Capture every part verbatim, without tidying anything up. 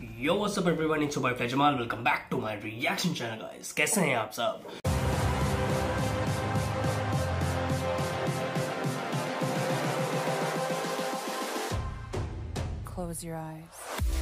Yo, what's up everyone, it's your boy Jamaal. Welcome back to my reaction channel guys. कैसे हैं आप सब? Close your eyes.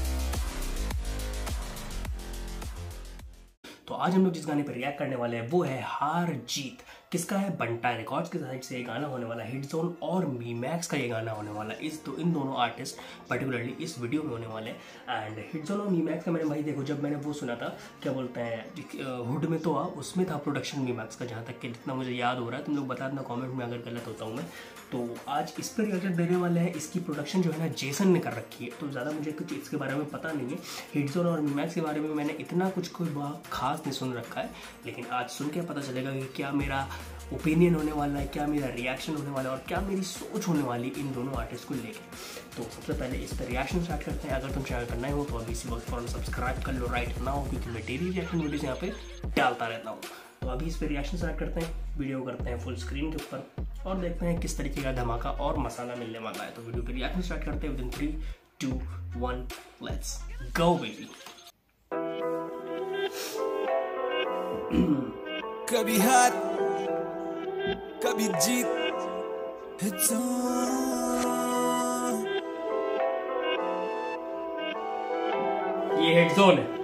तो आज हम लोग जिस गाने पर रिएक्ट करने वाले हैं वो है हार जीत। किसका है? बंटा रिकॉर्ड्स के साइड से ये गाना होने वाला है। हिट जोन और मी मैक्स का ये गाना होने वाला है। इस दो इन दोनों आर्टिस्ट पर्टिकुलरली इस वीडियो में होने वाले हैं। एंड हिट जोन और मी मैक्स का मैंने भाई देखो, जब मैंने वो सुना था क्या बोलते हैं हुड में तो आ उसमें था प्रोडक्शन मी मैक्स का, जहाँ तक कि जितना मुझे याद हो रहा है। तुम लोग बता देना कॉमेंट में अगर गलत होता हूँ मैं। तो आज इस पर रिएक्शन देने वाले हैं। इसकी प्रोडक्शन जो है ना जेसन ने कर रखी है, तो ज़्यादा मुझे कुछ इसके बारे में पता नहीं है। हिट जोन और मी मैक्स के बारे में मैंने इतना कुछ कोई बहुत खास नहीं सुन रखा है, लेकिन आज सुन के पता चलेगा कि क्या मेरा ओपिनियन होने वाला है, क्या मेरा रिएक्शन होने वाला है और क्या मेरी सोच होने वाली इन दोनों आर्टिस्ट को लेके। तो सबसे पहले इस पर रिएक्शन स्टार्ट करते हैं। अगर तुम चैनल पर नए हो तो अभी इसी वक्त फौरन सब्सक्राइब कर लो राइट नाउ, क्योंकि मैं डेली रिएक्शन वीडियोस यहाँ पे डालता रहता हूँ। तो अभी इस पर रिएक्शन स्टार्ट करते हैं। वीडियो करते हैं फुल स्क्रीन के ऊपर और देखते हैं किस तरीके का धमाका और मसाला मिलने वाला है। तो वीडियो पर रिएक्शन स्टार्ट करते हैं। With in three two one let's go baby. कभी हार कभी जीत, It's on. ये हिट जोन है।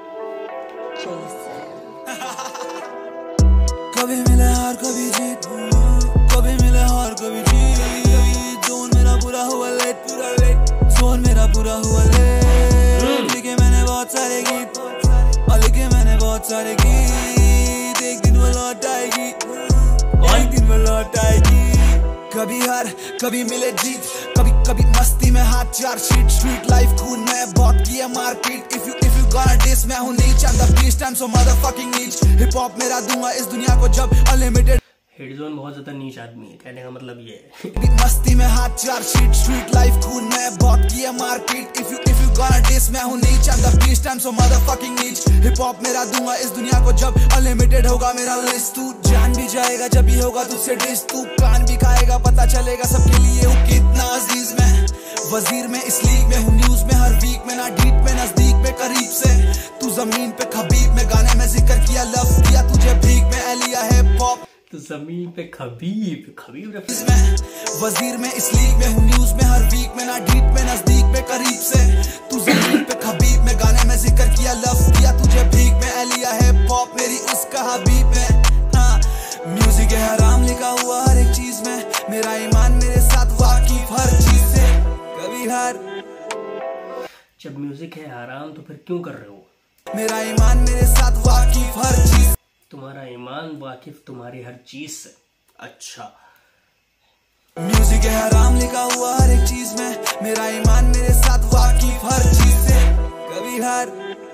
कभी मिले हार कभी जीत, कभी मिले हार कभी जीत। जोन मेरा पूरा हुआ लेट, पूरा लेट। जोन मेरा पूरा हुआ लेट। लिखे मैंने बहुत सारे गीत, और लिखे मैंने बहुत सारे गीत। एक दिन वो लौट आएगी, एक दिन वो लौट आएगी। कभी हार कभी मिले जीत, कभी कभी मस्ती में हाथ चार शीट। स्ट्रीट लाइफ खून में बहुत किया market. If you if you got this, मैं हूं नीच, I am the beast, I am so motherfucking नीच। हिप हॉप मेरा दूंगा इस दुनिया को जब अनलिमिटेड। हिट जोन बहुत ज्यादा नीच आदमी है, कहने का मतलब ये है। मस्ती में हाथ चार शीट। स्ट्रीट लाइफ खून में बहुत किया market. If you if you got this, मैं हूं नीच, I am the beast, I am so motherfucking नीच। हिप हॉप मेरा दूंगा इस दुनिया को जब अनलिमिटेड होगा मेरा लिस्ट। तू जान भी जाएगा जब भी होगा तुझसे डिस। तू कान भी खाएगा पता चलेगा सबके लिए वो कितना अजीज में वजीर में। इस लीग में हूँ न्यूज में हर वीक में, ना डीप में नजदीक में करीब से। तू जमीन पे खबीब में, गाने में जिक्र किया लव किया तुझे भीख में। एलिया हिप हॉप तो जमीन पे खबीब खबीब में वजीर में। इस लीग में हूँ न्यूज में हर वीक में, ना डीप में नजदीक में करीब से। तू जमीन पे खबीब में, गाने में जिक्र किया लव किया तुझे भीख में। एलिया हिप हॉप मेरी उसका हबीब में। हाँ, म्यूजिक है हराम लिखा हुआ हर एक चीज में। मेरा ईमान मेरे साथ वाकिफ हर चीज से। कभी हार जब म्यूजिक है हराम तो फिर क्यों कर रहे हो? मेरा ईमान मेरे साथ वाकिफ हर चीज। तुम्हारा ईमान वाकिफ तुम्हारी हर चीज से। अच्छा, म्यूजिक है हराम लिखा हुआ हर एक चीज में। मेरा ईमान मेरे साथ वाकिफ हर चीज से। कभी हार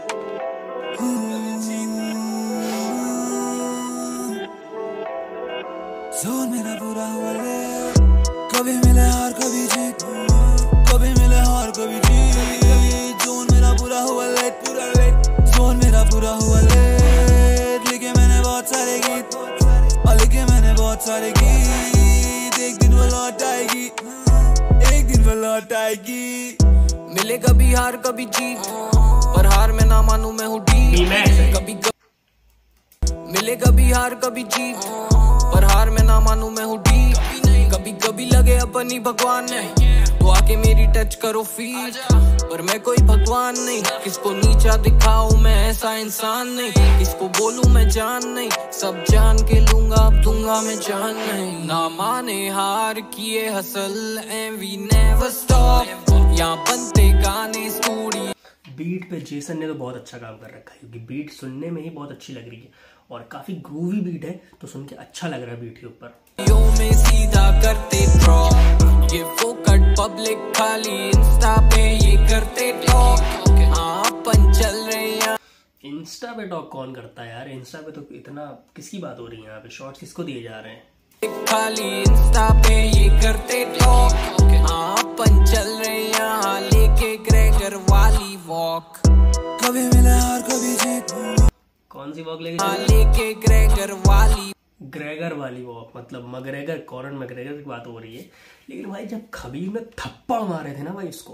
जोन मेरा पूरा हुआ ले। कभी मिले हार कभी जीत, कभी मिले हार कभी जीत। जोन मेरा पूरा हुआ लेट, पूरा लेट। जोन मेरा पूरा हुआ लेट। लिखे मैंने बहुत सारे गीत, और लिखे मैंने बहुत सारे गीत। एक दिन वो लौट आएगी, एक दिन वो लौट आएगी। मिले कभी हार कभी जीत, पर हार में ना मानू मैं हूँ डी। कभी मिले कभी हार कभी जीत, पर हार में ना मानू मैं हूँ डी। कभी कभी लगे अपनी भगवान ने, तो आके मेरी टच करो फील। पर मैं कोई भगवान नहीं, किसको नीचा दिखाऊं मैं ऐसा इंसान नहीं। किसको बोलूं मैं जान नहीं, सब जान के लूंगा अब दूंगा मैं जान नहीं। ना माने हार किए hustle and we never stop. यहाँ बनते गाने स्टूडियो। बीट पे जेसन ने तो बहुत अच्छा काम कर रखा है, क्योंकि बीट सुनने में ही बहुत अच्छी लग रही है और काफी ग्रूवी बीट है, तो सुन के अच्छा लग रहा है बीट के ऊपर। यो में सीधा करते ड्रॉप, ये फोकट पब्लिक खाली इंस्टा पे ये करते टॉक। हाँ अपन चल रहे हैं। इंस्टा पे टॉक कौन करता है यार? इंस्टा पे तो इतना किसकी बात हो रही है? यहाँ पे शॉर्ट्स किसको दिए जा रहे हैं? खाली इंस्टा पे ये करते टॉक। हाँ अपन चल रहे यहाँ लेके ग्रेगर वाली वॉक। कभी मिले हार कभी जीत। कौन सी वॉक लेके हाँ लेके ग्रेगर वाली ग्रेगर वाली वॉक, मतलब मगरेगर, कॉरन मगरेगर की बात हो रही है। लेकिन भाई जब खबीब ने थप्पड़ मारे थे ना भाई, इसको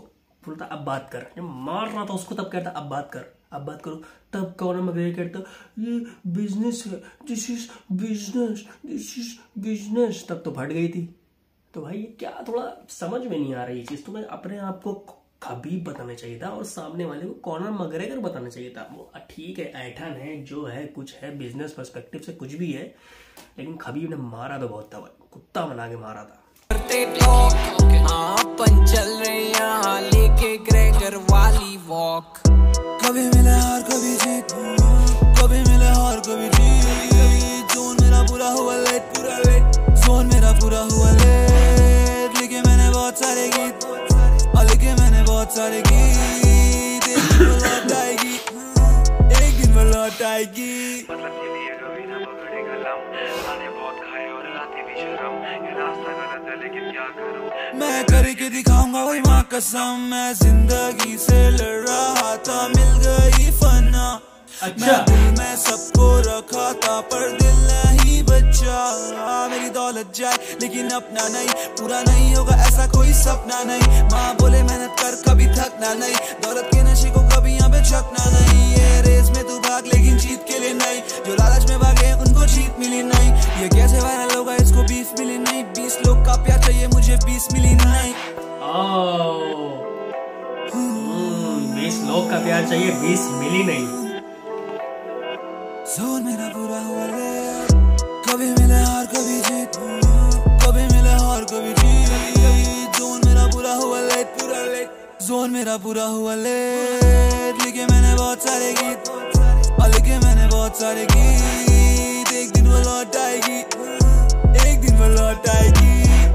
बोलता अब बात कर, जब मार रहा था उसको तब कहता अब बात कर, अब बात करो। तब कॉनर मैकग्रेगर कहता ये बिजनेस है, this is business, this is business. तब तो फट गई थी। तो भाई ये क्या थोड़ा समझ में नहीं आ रही चीज। तो मैं अपने आप को खबीब बताना चाहिए था और सामने वाले को कॉनर मैकग्रेगर बताना चाहिए था। वो ठीक है, ऐठन है, जो है कुछ है, बिजनेस पर्सपेक्टिव से कुछ भी है, लेकिन खबीब ने मारा तो बहुत था भाई, कुत्ता बना के मारा था। चल रहे यहाँ लेके ग्रेगर वाली वॉक। कभी मिले हार कभी जीत, कभी मिले हार कभी जीत। जोन मेरा पूरा हुआ लेट, पूरा लेट, जोन मेरा पूरा हुआ लेट। लिखे मैंने बहुत सारे गीत, और लिखे मैंने बहुत सारे गीत। एक दिन वो लौट आएगी, एक दिन वो लौट आएगी। मतलब के लिए कभी ना पकड़ेगा लम, खाने बहुत खाए और रातें भी शर्म। ये रास्ता गलत है लेकिन क्या करूं, मैं करके दिखाऊंगा वही माँ कसम। मैं जिंदगी से लड़ रहा था, मिल गई फना। अच्छा। मैं दिल में सबको रखा था पर दिल नहीं बचा। मेरी दौलत जाए लेकिन अपना नहीं, पूरा नहीं होगा ऐसा कोई सपना नहीं। माँ बोले मेहनत कर कभी थकना नहीं, दौलत के नशे को कभी यहाँ पे छकना नहीं। ये रेस में तू भाग लेकिन जीत के लिए नहीं, जो लालच में भागे उनको जीत मिली नहीं। ये कैसे वायरल होगा इसको बीफ मिली नहीं, बीस लोग का प्यार चाहिए मुझे बीस मिली नहीं। बीस लोग का प्यार चाहिए, बीस मिली नहीं। जोन मेरा पूरा हुआ ले, कभी मिले हार कभी जीत, कभी मिले हार कभी जीत। जोन मेरा पूरा हुआ लेट, पूरा लेट, जोन मेरा पूरा हुआ लेट। लिखे मैंने बहुत सारे गीत, और लिखे मैंने बहुत सारे गीत। एक दिन वो लौट आएगी, एक दिन वो लौट आएगी।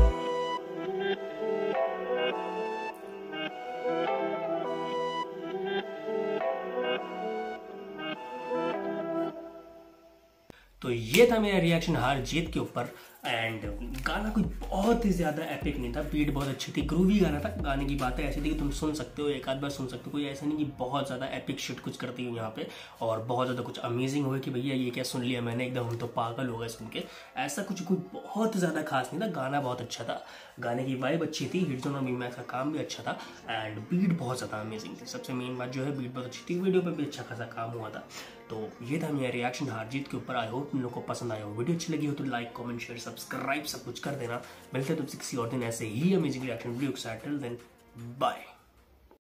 तो ये था मेरा रिएक्शन हार जीत के ऊपर। एंड गाना कोई बहुत ही ज़्यादा एपिक नहीं था, बीट बहुत अच्छी थी, ग्रूवी गाना था। गाने की बातें ऐसी थी कि तुम सुन सकते हो, एक आध बार सुन सकते हो, कोई ऐसा नहीं कि बहुत ज़्यादा एपिक शिट कुछ करती हो यहाँ पे और बहुत ज़्यादा कुछ अमेजिंग हो कि भैया ये क्या सुन लिया मैंने, एकदम हम तो पागल हो गए सुन के। ऐसा कुछ कोई बहुत ज़्यादा खास नहीं था। गाना बहुत अच्छा था, गाने की वाइब अच्छी थी, हिटजोन और मीमैक्स का काम भी अच्छा था एंड बीट बहुत ज़्यादा अमेजिंग थी। सबसे मेन बात जो है बीट बहुत अच्छी थी, वीडियो पर भी अच्छा खासा काम हुआ था। तो ये था मेरा रिएक्शन हार जीत के ऊपर। आई होप तुम लोग को पसंद आया हो। वीडियो अच्छी लगी हो तो लाइक कमेंट शेयर सब्सक्राइब सब कुछ कर देना। मिलते हैं तुमसे किसी और दिन ऐसे ही अमेजिंग रिएक्शन वीडियो के साथ। Till then bye.